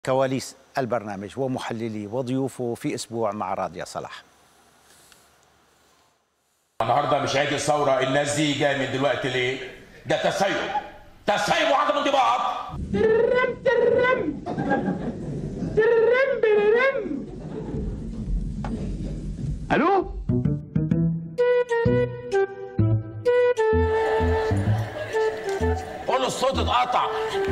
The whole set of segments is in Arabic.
كواليس البرنامج ومحلليه وضيوفه في أسبوع مع راديا صلاح. النهارده مش عيد الثوره، الناس دي جايه من دلوقتي ليه؟ ده تسيب وعدم انضباط. ترم الو قول الصوت اتقطع.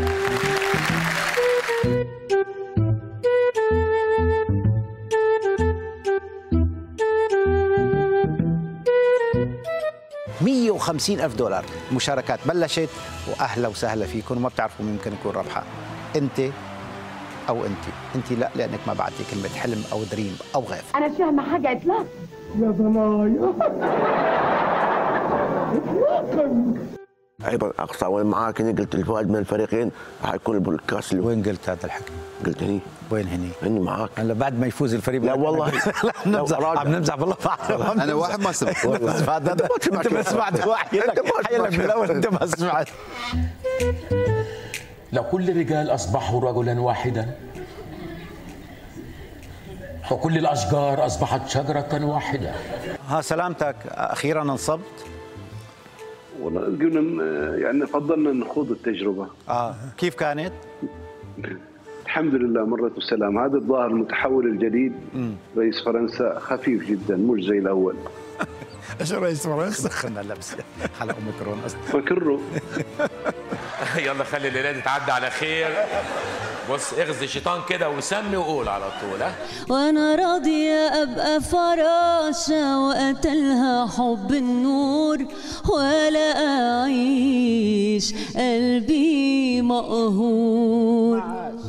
$150,000 مشاركات بلشت، واهلا وسهلا فيكم. وما بتعرفوا مين ممكن يكون ربحها، انت او انت لا، لانك ما بعتي كلمه حلم او دريم او غيف. انا مش فاهمه حاجه اطلاق يا ضنايا اطلاقا. ايضا اقصى وين معاك اني قلت الفائز من الفريقين حيكون الكاس. اللي وين قلت هذا الحكي؟ قلت هني. وين هني؟ هني معاك. هلا بعد ما يفوز الفريق. لا والله عم نمزح والله. انا واحد ما سمعت. انت ما سمعت واحد لك من الاول. انت ما سمعت. لو كل الرجال اصبحوا رجلا واحدا وكل الاشجار اصبحت شجره واحده. ها سلامتك، اخيرا انصبت. والله قلنا يعني فضلنا نخوض التجربه. كيف كانت؟ الحمد لله مرت بسلام. هذا الظاهر المتحول الجديد رئيس فرنسا خفيف جدا مش زي الاول. ايش رئيس فرنسا؟ خلنا لبس على اوميكرون اصلا. فكروا. يلا خلي الليله دي تعدي على خير. بص اغزي الشيطان كده وسمي وقول على طول. وانا راضية ابقى فراشة وقتلها حب النور ولا اعيش قلبي مقهور.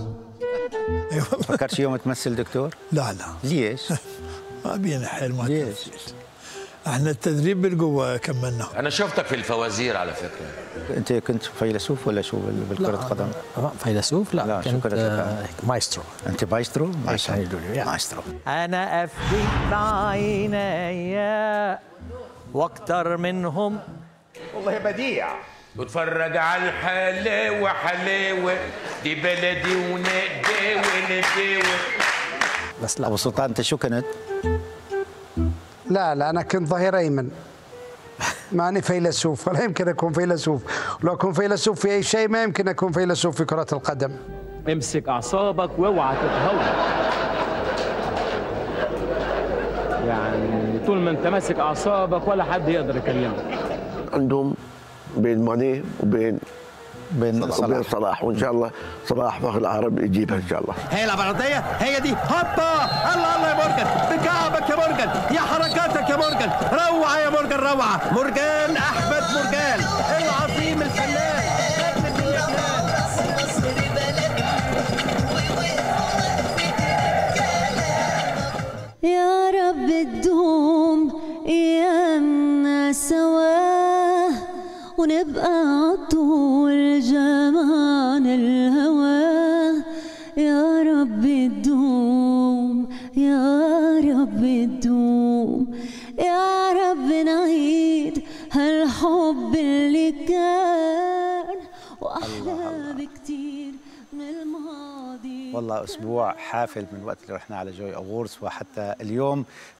فكرت يوم تمثل دكتور؟ لا ليش؟ ما بينا حيل ما ليش؟ احنا التدريب بالقوه كملنا. انا شفتك في الفوازير على فكره. انت كنت فيلسوف ولا شو بالكرة قدم؟ فيلسوف؟ لا شو كنت مايسترو. انت مايسترو؟ مايسترو. انا افديك بعينيا واكتر منهم. والله بديع. واتفرج على الحلاوه حلاوه دي بلدي ونقداوي. بس لا ابو سلطان انت شو كنت؟ لا انا كنت ظهير ايمن. ماني فيلسوف ولا يمكن اكون فيلسوف. لو اكون فيلسوف في اي شيء ما يمكن اكون فيلسوف في كرة القدم. امسك اعصابك واوعى تتهور. يعني طول ما انت ماسك اعصابك ولا حد يقدر يكلمك. عندهم بين ماني وبين صلاح وان شاء الله صلاح فخر العرب يجيبها ان شاء الله. هي العرضيه هي دي. هوبا الله يا مورجان بكعبك يا مورجان يا حركاتك يا مورجان. روعه يا مورجان روعه. مورجان احمد مورجان العظيم الفنان نجم الدنيا. يا رب تدوم ايامنا سوا ونبقى عطول جمعان الهوى. يا رب تدوم يا رب تدوم يا رب نعيد هالحب اللي كان واحلى بكتير من الماضي. والله اسبوع حافل من وقت اللي رحنا على جوي اووردز وحتى اليوم.